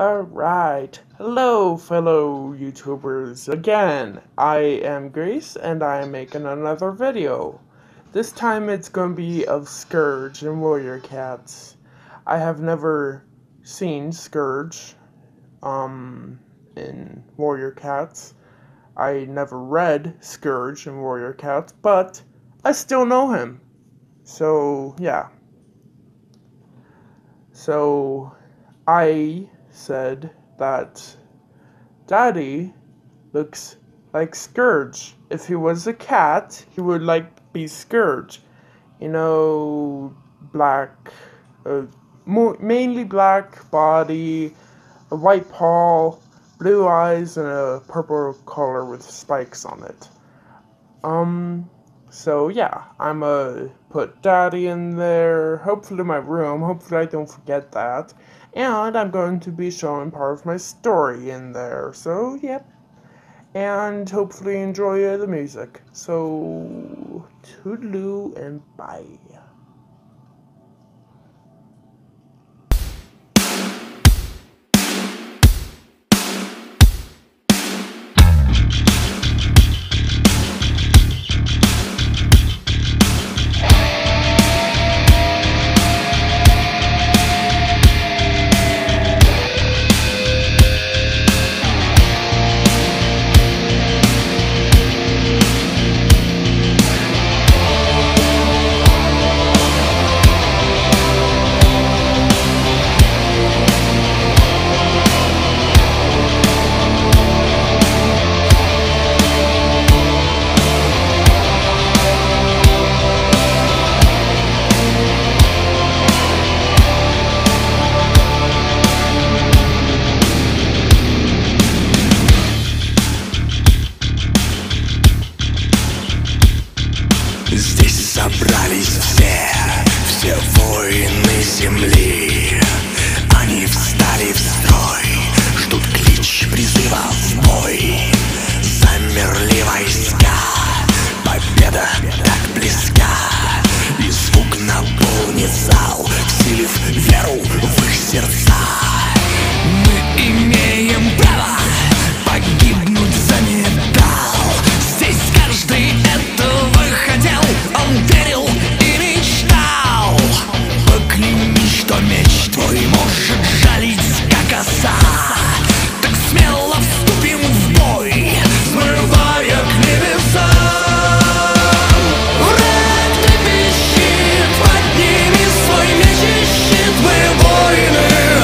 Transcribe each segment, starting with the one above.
Alright, hello fellow YouTubers again. I am Grace and I am making another video. This time it's going to be of Scourge and Warrior Cats. I have never seen Scourge in Warrior Cats. I never read Scourge in Warrior Cats, but I still know him. So yeah. So I said that Daddy looks like Scourge. If he was a cat, he would be Scourge. You know, black, mainly black body, a white paw, blue eyes, and a purple collar with spikes on it. So yeah, I'ma put Daddy in there, hopefully my room, hopefully I don't forget that, and I'm going to be showing part of my story in there, so yep, and hopefully enjoy the music, so toodaloo and bye. Здесь собрались все воины земли. Они встали в строй, ждут клич призыва в бой. Замерли войска, победа так близка. И звук наполнит зал, вселив веру в их сердца. Мы имеем право погибнуть за металл. Здесь каждый этого хотел, он верил и мечтал. Поклянись, что меч твой может жалить, как оса. Так смело вступим в бой, смывая к небесам. Враг трепещет, подними свой меч и щит. Мы воины,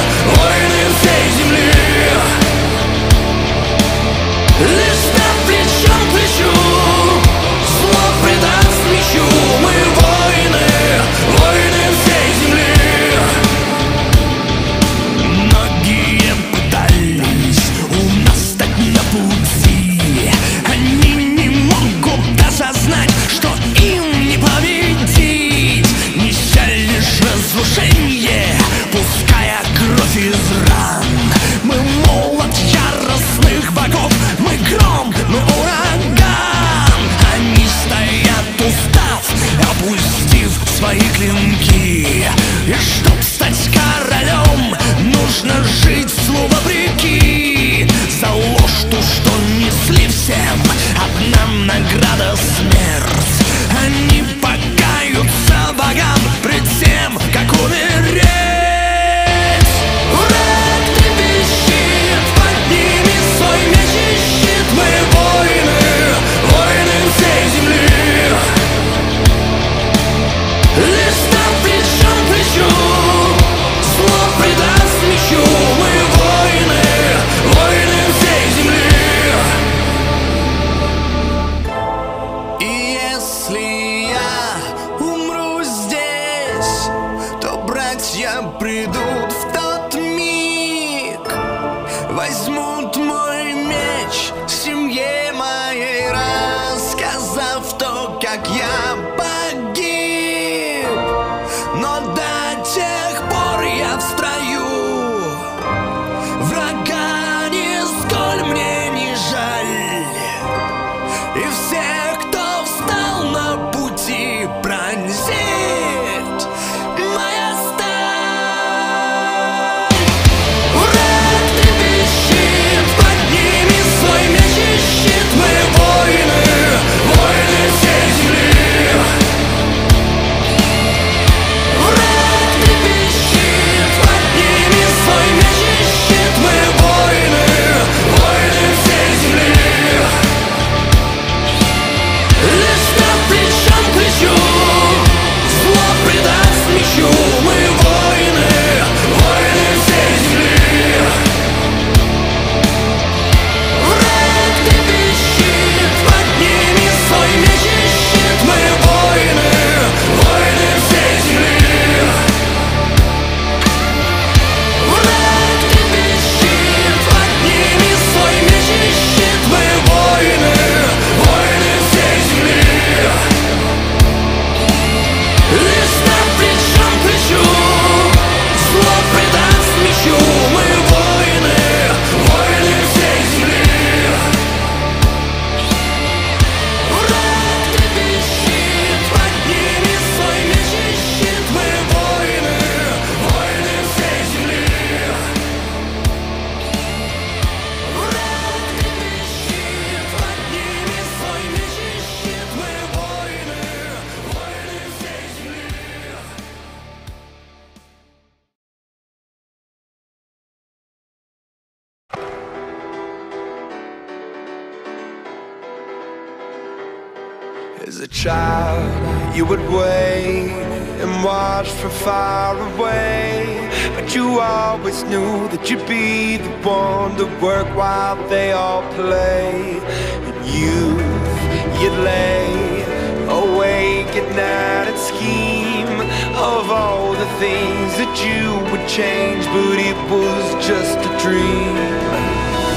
As a child, you would wait and watch from far away, but you always knew that you'd be the one to work while they all play. And you'd lay awake at night and scheme of all the things that you would change, but it was just a dream.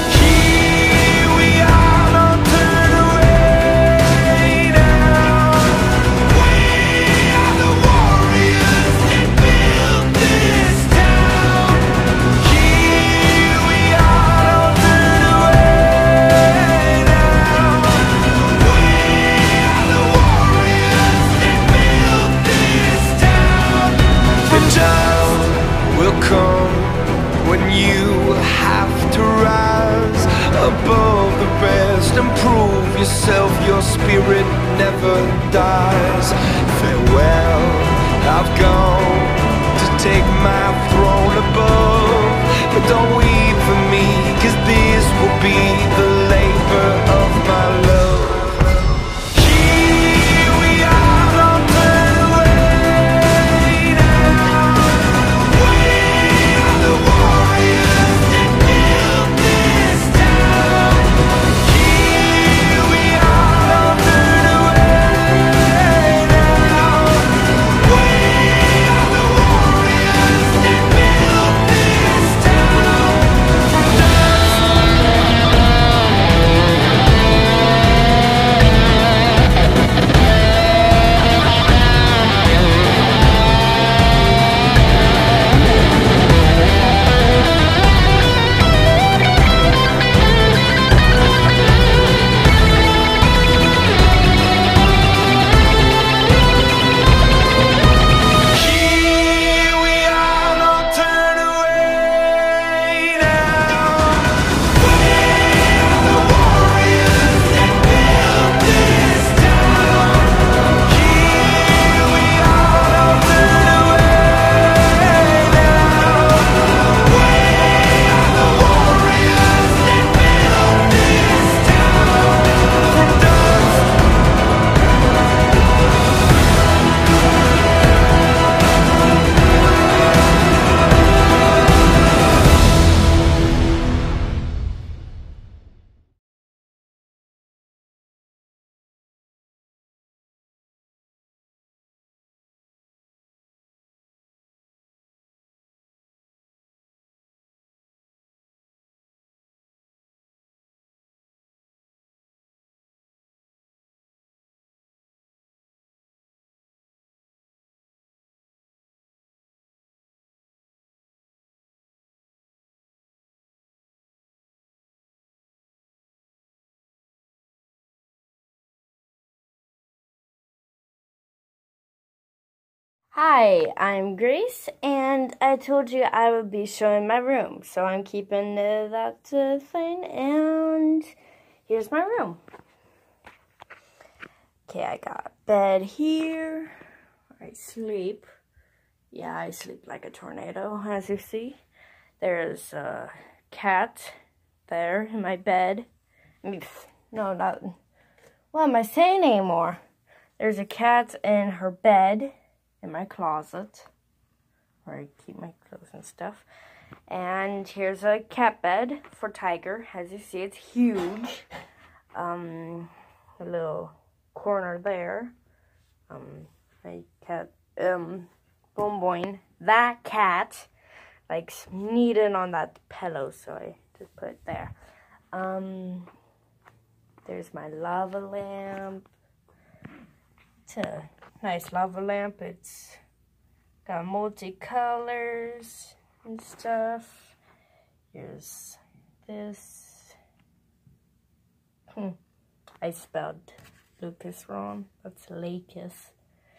When you have to rise above the rest and prove yourself, your spirit never dies. Farewell, I've gone to take my throne above, but don't weep for me, 'cause this will be the labor of my love. Hi, I'm Grace, and I told you I would be showing my room, so I'm keeping that thing, and here's my room. Okay, I got a bed here, where I sleep. Yeah, I sleep like a tornado, as you see. There's a cat there in my bed. No, not, what am I saying anymore? There's a cat in her bed. In my closet, where I keep my clothes and stuff. And here's a cat bed for Tiger. As you see, it's huge. A little corner there. My cat, Boom Boing. That cat likes kneading on that pillow, so I just put it there. There's my lava lamp. It's a nice lava lamp. It's got multicolors and stuff. Here's this. I spelled Lucas wrong. That's Lakis.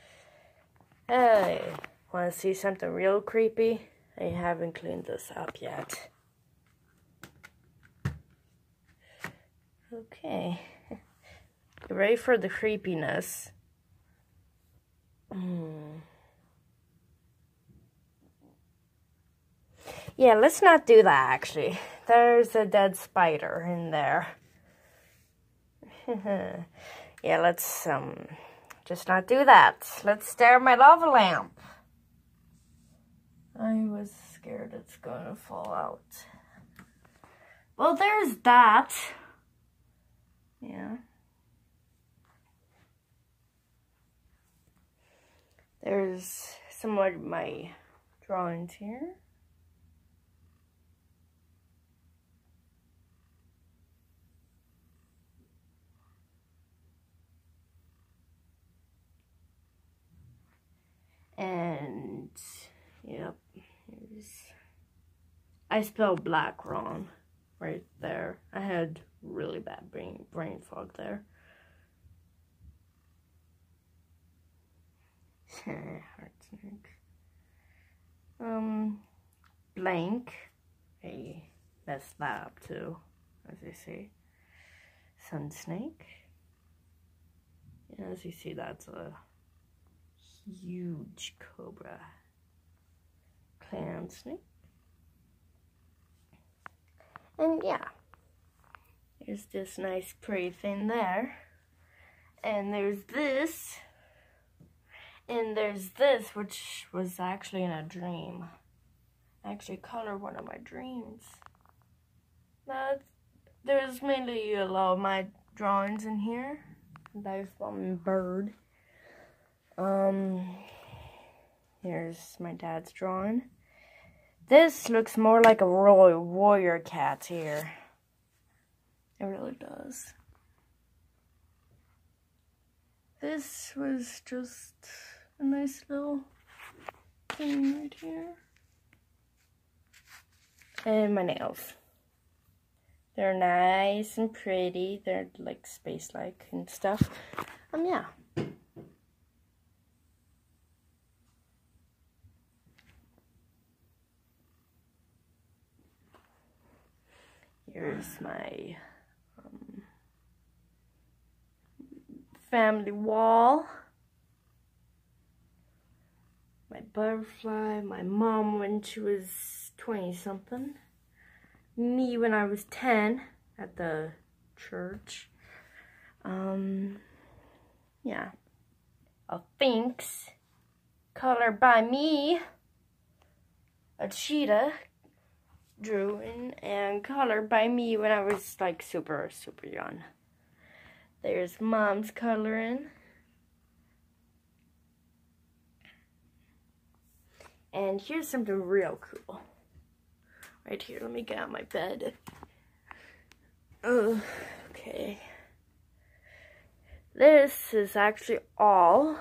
Hey, want to see something real creepy? I haven't cleaned this up yet. Okay. You ready for the creepiness? Yeah, let's not do that, actually. There's a dead spider in there. Yeah, let's just not do that. Let's stare at my lava lamp. I was scared it's gonna fall out. Well, there's that. Yeah. There's some of my drawings here. And, yep, I spelled black wrong right there. I had really bad brain fog there. Heart snake. Blank. I messed that up too, as you see. Sun snake. As you see, that's a huge cobra. Clown snake. And yeah, there's this nice pretty thing there. And there's this. And there's this, which was actually in a dream. I actually colored one of my dreams. There's mainly a lot of my drawings in here. There's one bird. Here's my dad's drawing. This looks more like a royal warrior cat here. It really does. This was just a nice little thing right here. And my nails. They're nice and pretty. They're like space-like and stuff. Yeah. Here's my family wall. My butterfly, my mom when she was 20-something. Me when I was 10 at the church. Yeah. A sphinx colored by me. A cheetah drew in and colored by me when I was like super young. There's mom's coloring. And here's something real cool. Right here, let me get out my bed. Okay. This is actually all,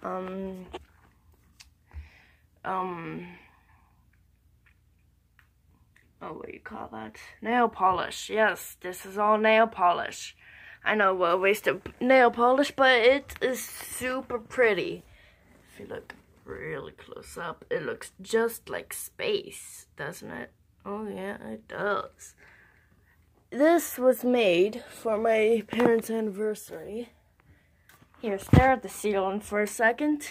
what do you call that? Nail polish. Yes, this is all nail polish. I know, what a waste of nail polish, but it is super pretty. If you look really close up, it looks just like space, doesn't it? Oh yeah, it does. This was made for my parents' anniversary. Here, stare at the ceiling for a second.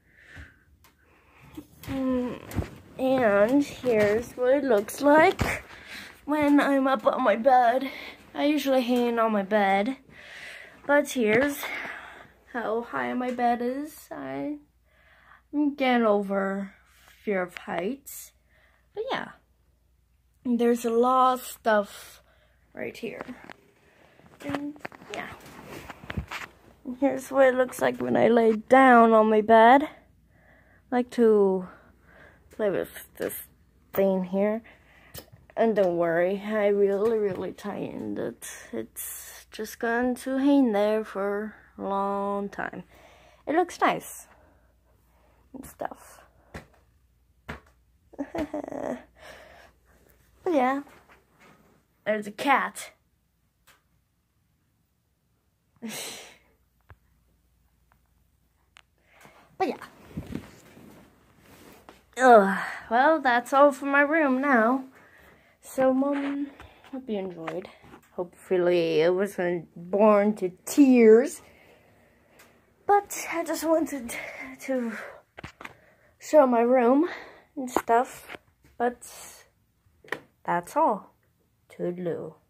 And here's what it looks like when I'm up on my bed. I usually hang on my bed, but here's how high my bed is. I'm getting over fear of heights, but yeah, there's a lot of stuff right here, and yeah. And here's what it looks like when I lay down on my bed. I like to play with this thing here. And don't worry, I really tightened it. It's just going to hang there for a long time. It looks nice and stuff. But yeah, there's a cat. But yeah. Well, that's all for my room now. So, hope you enjoyed. Hopefully, it wasn't born to tears. But I just wanted to show my room and stuff. But that's all. Toodaloo.